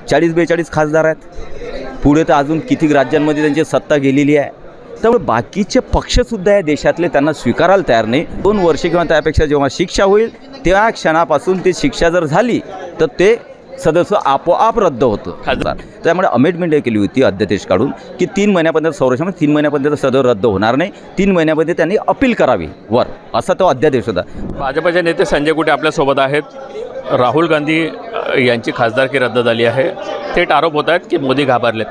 40-42 खासदार आहेत. पुढे तर अजून किती राज्यांमध्ये त्यांची सत्ता गेलेली आहे. त्यामुळे बाकीचे पक्षसुद्धा या देशातले त्यांना स्वीकारायला तयार नाही. 2 वर्ष किंवा त्यापेक्षा जेव्हा शिक्षा होईल त्या क्षणापासून ती शिक्षा जर झाली तर ते सदस्य आपोआप रद्द होतं खासदार. त्यामुळे अमेंडमेंट केली होती अध्यादेश काढून की 3 महिन्यापर्यंत संरक्षण 3 महिन्यापर्यंत सदस्य रद्द होणार नाही. 3 महिन्यामध्ये त्यांनी अपील करावी वर, असा तो अध्यादेश होता. भाजपचे नेते संजय कुटे आपल्यासोबत आहेत. राहुल गांधी यांची खासदारकी रद्द झाली आहे. थेट आरोप होत आहेत की मोदी घाबरलेत.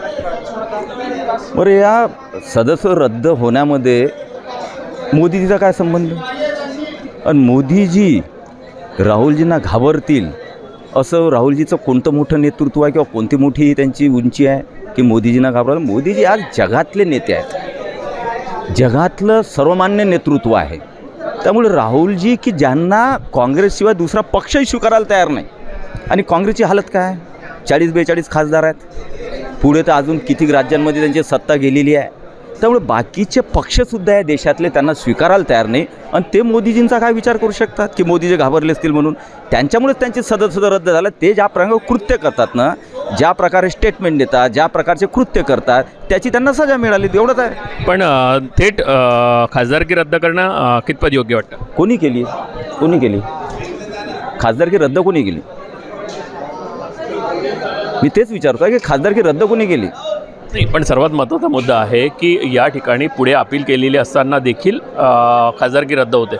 बरं, या सदस्य रद्द होण्यामध्ये मोदीजीचा काय संबंध? आणि मोदीजी राहुलजींना घाबरतील असं राहुलजीचं कोणतं मोठं नेतृत्व आहे किंवा कोणती मोठी त्यांची उंची आहे की मोदीजींना घाबरायला? मोदीजी आज जगातले नेते आहेत, जगातलं सर्वमान्य नेतृत्व आहे. त्यामुळे राहुलजी की ज्यांना काँग्रेसशिवाय दुसरा पक्षही स्वीकारायला तयार नाही. आणि काँग्रेसची हालत काय? 40-42 खासदार आहेत. पुढे तर अजून किती राज्यांमध्ये त्यांची सत्ता गेलेली आहे. त्यामुळे बाकीचे पक्षसुद्धा या देशातले त्यांना स्वीकारायला तयार नाही. आणि ते मोदीजींचा काय विचार करू शकतात की मोदीजी घाबरले असतील म्हणून? त्यांच्यामुळेच त्यांचे सदस्य रद्द झालं. ते ज्या प्रकारे कृत्य करतात ना, ज्या प्रकारे स्टेटमेंट देतात, ज्या प्रकारचे कृत्य करतात, त्याची त्यांना सजा मिळाली, एवढंच आहे. पण थेट खासदारकी रद्द करणं कितपत योग्य वाटतं? कोणी केली? खासदारकी रद्द कोणी केली? मी तेच विचारतो आहे की खासदारकी रद्द कोणी केली? नाही, पण सर्वात महत्त्वाचा मुद्दा आहे की या ठिकाणी पुढे अपील केलेली असताना देखील खासदारकी रद्द होते.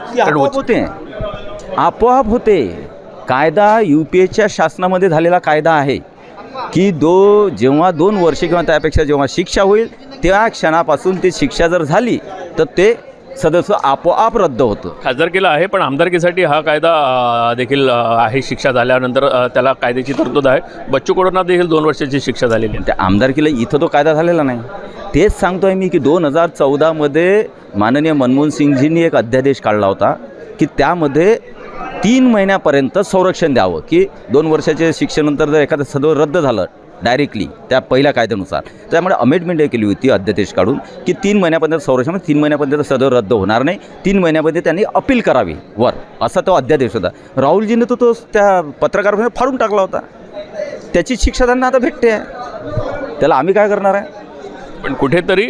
आपोआप होते. कायदा UPAच्या शासनामध्ये झालेला कायदा आहे की जेव्हा 2 वर्ष किंवा त्यापेक्षा जेव्हा शिक्षा होईल त्या क्षणापासून ती शिक्षा जर झाली तर ते सदस्य आपोआप रद्द होतं. खासदारकीला आहे, पण आमदारकीसाठी हा कायदा देखील आहे. शिक्षा झाल्यानंतर त्याला कायद्याची तरतूद आहे. बच्चू कडूंना देखील 2 वर्षाची शिक्षा झालेली आहे. त्या आमदारकीला इथं तो कायदा झालेला नाही. तेच सांगतो आहे मी की 2014मध्ये माननीय मनमोहन सिंगजींनी एक अध्यादेश काढला होता की त्यामध्ये 3 महिन्यापर्यंत संरक्षण द्यावं की 2 वर्षाच्या शिक्षेनंतर जर एखादं सदस्य रद्द झालं डायरेक्टली त्या पहिल्या कायद्यानुसार, त्यामुळे अमेंडमेंट केली होती अध्यादेश काढून की 3 महिन्यापर्यंत संरक्षण, 3 महिन्यापर्यंत सदस्य रद्द होणार नाही. 3 महिन्यामध्ये त्यांनी अपील करावी वर, असा तो अध्यादेश होता. राहुलजीने तो त्या पत्रकाराने फाडून टाकला होता. त्याची शिक्षा त्यांना आता भेटते आहे. त्याला आम्ही काय करणार आहे? पण कुठेतरी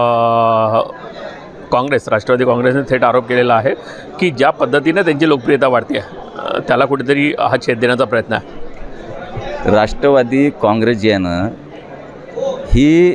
राष्ट्रवादी काँग्रेसने थेट आरोप केलेला आहे की ज्या पद्धतीने त्यांची लोकप्रियता वाढते आहे त्याला कुठेतरी हा छेद देण्याचा प्रयत्न आहे. राष्ट्रवादी काँग्रेस जी आहे ना, ही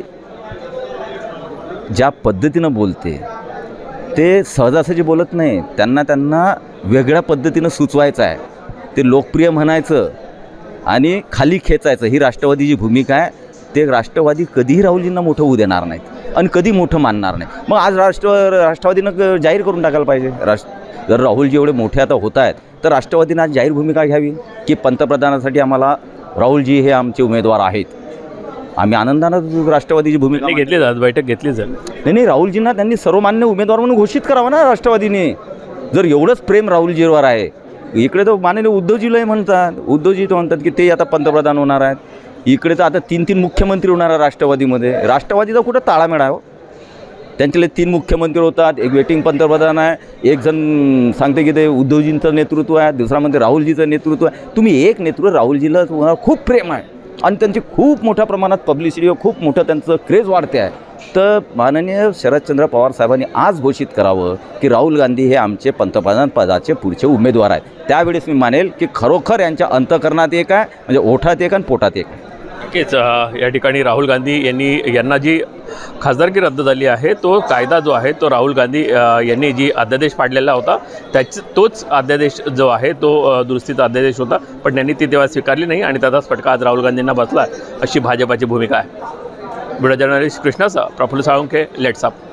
ज्या पद्धतीनं बोलते ते सहजासहजी बोलत नाही. त्यांना वेगळ्या पद्धतीनं सुचवायचं आहे. ते लोकप्रिय म्हणायचं आणि खाली खेचायचं, ही राष्ट्रवादीची भूमिका आहे. ते राष्ट्रवादी कधीही राहुलजींना मोठं होऊ देणार नाहीत आणि कधी मोठं मानणार नाही. मग आज राष्ट्रवादीनं जाहीर करून टाकायला पाहिजे. जर राहुलजी एवढे मोठे आता होत आहेत तर राष्ट्रवादीनं आज जाहीर भूमिका घ्यावी की पंतप्रधानासाठी आम्हाला राहुलजी हे आमचे उमेदवार आहेत. आम्ही आनंदानं राष्ट्रवादीची भूमिका घेतली जात, बैठक घेतली जाईल. नाही, राहुलजींना त्यांनी सर्वमान्य उमेदवार म्हणून घोषित करावं ना राष्ट्रवादीने. जर एवढंच प्रेम राहुलजीवर आहे, इकडे तर माननीय उद्धवजीलाही म्हणतात, उद्धवजी तर म्हणतात की ते आता पंतप्रधान होणार आहेत. इकडे तर आता 3 मुख्यमंत्री होणार आहे राष्ट्रवादीमध्ये. राष्ट्रवादीचा कुठं ताळामेळ आहे हो? त्यांच्याकडे 3 मुख्यमंत्री होतात, एक वेटिंग पंतप्रधान आहे, एक जण सांगते की ते उद्धवजींचं नेतृत्व आहे, दुसरा म्हणते राहुलजीचं नेतृत्व आहे. तुम्ही एक नेतृत्व, राहुलजीला तुम्हाला खूप प्रेम आहे आणि त्यांची खूप मोठ्या प्रमाणात पब्लिसिटी, खूप मोठं त्यांचं क्रेज वाढते आहे. तर माननीय शरदचंद्र पवार साहेबांनी आज घोषित करावं की राहुल गांधी हे आमचे पंतप्रधान पदाचे पुढचे उमेदवार आहेत. त्यावेळेस मी मानेल की खरोखर यांच्या अंतःकरणात एक आहे, म्हणजे ओठात एक आणि पोटात एक आहे. नक्कीच या ठिकाणी राहुल गांधी यांना जी खासदारकी रद्द झाली आहे तो कायदा जो आहे तो राहुल गांधी यांनी जी अध्यादेश पाडलेला होता तोच अध्यादेश जो आहे तो दुरुस्तीचा अध्यादेश होता, पण त्यांनी ती तेव्हा स्वीकारली नाही आणि त्याचाच फटका आज राहुल गांधींना बसला, अशी भाजपाची भूमिका आहे. व्हिडिओ जर्नलिस्ट कृष्णासह प्रफुल्ल साळुंखे, लेट्स अप.